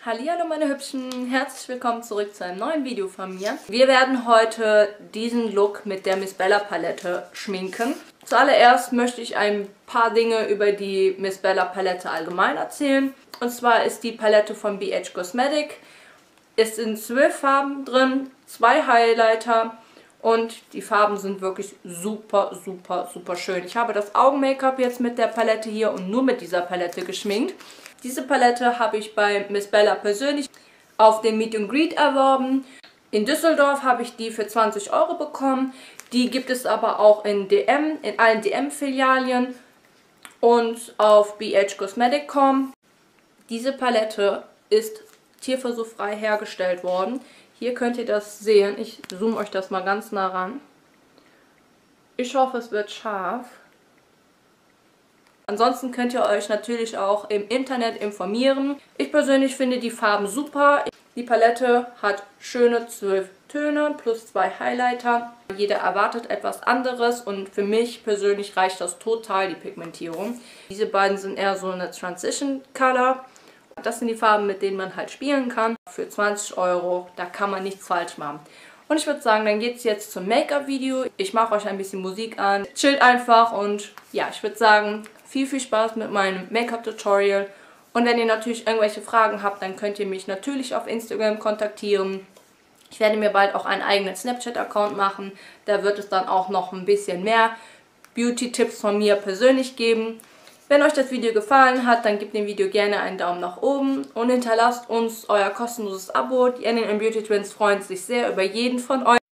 Hallihallo meine Hübschen, herzlich willkommen zurück zu einem neuen Video von mir. Wir werden heute diesen Look mit der Miss Bella Palette schminken. Zuallererst möchte ich ein paar Dinge über die Miss Bella Palette allgemein erzählen. Und zwar ist die Palette von BH Cosmetic. Es sind 12 Farben drin, 2 Highlighter und die Farben sind wirklich super schön. Ich habe das Augen-Make-up jetzt mit der Palette hier und nur mit dieser Palette geschminkt. Diese Palette habe ich bei Miss Bella persönlich auf dem Meet and Greet erworben. In Düsseldorf habe ich die für 20 € bekommen. Die gibt es aber auch in allen DM-Filialien und auf bhcosmetic.com. Diese Palette ist tierversuchsfrei hergestellt worden. Hier könnt ihr das sehen. Ich zoome euch das mal ganz nah ran. Ich hoffe, es wird scharf. Ansonsten könnt ihr euch natürlich auch im Internet informieren. Ich persönlich finde die Farben super. Die Palette hat schöne 12 Töne plus 2 Highlighter. Jeder erwartet etwas anderes und für mich persönlich reicht das total, die Pigmentierung. Diese beiden sind eher so eine Transition Color. Das sind die Farben, mit denen man halt spielen kann. Für 20 €, da kann man nichts falsch machen. Und ich würde sagen, dann geht es jetzt zum Make-up-Video. Ich mache euch ein bisschen Musik an. Chillt einfach und ja, ich würde sagen, viel Spaß mit meinem Make-up-Tutorial. Und wenn ihr natürlich irgendwelche Fragen habt, dann könnt ihr mich natürlich auf Instagram kontaktieren. Ich werde mir bald auch einen eigenen Snapchat-Account machen. Da wird es dann auch noch ein bisschen mehr Beauty-Tipps von mir persönlich geben. Wenn euch das Video gefallen hat, dann gebt dem Video gerne einen Daumen nach oben und hinterlasst uns euer kostenloses Abo. Die NNN Beauty Twins freuen sich sehr über jeden von euch.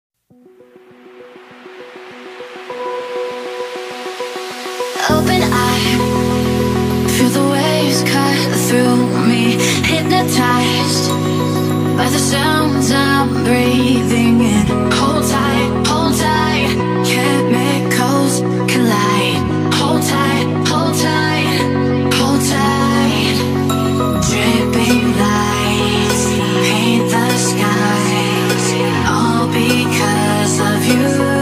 Open eye, feel the waves cut through me, hypnotized by the sounds I'm breathing in. Hold tight, chemicals collide. Hold tight, hold tight, hold tight. Dripping lights paint the skies, all because of you.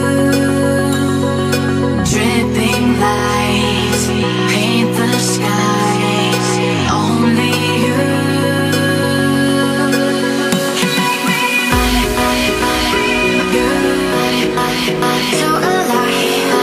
Dripping lights paint the skies, only you. So alive.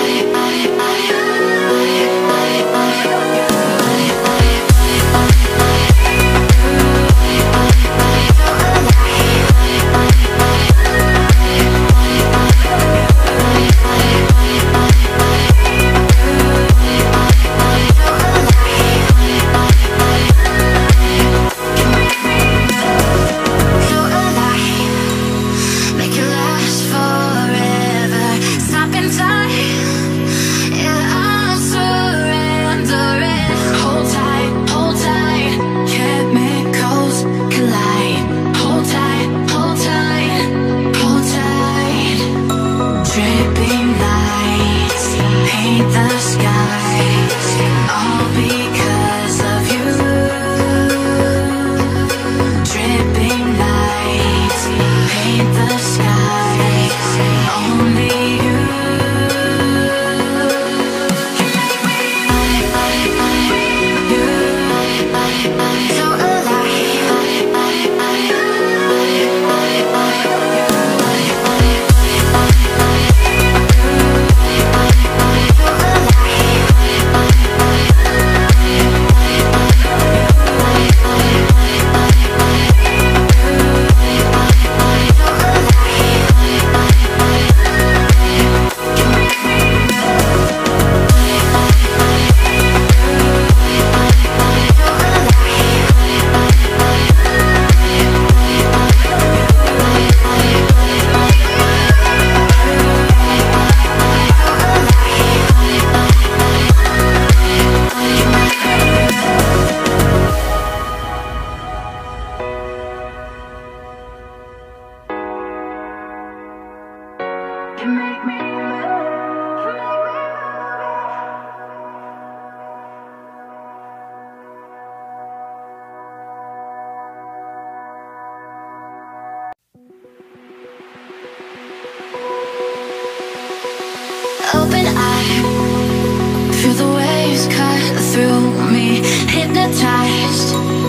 Open eye, feel the waves cut through me, hypnotized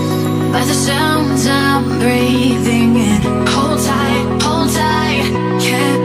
by the sounds I'm breathing in. Hold tight, can't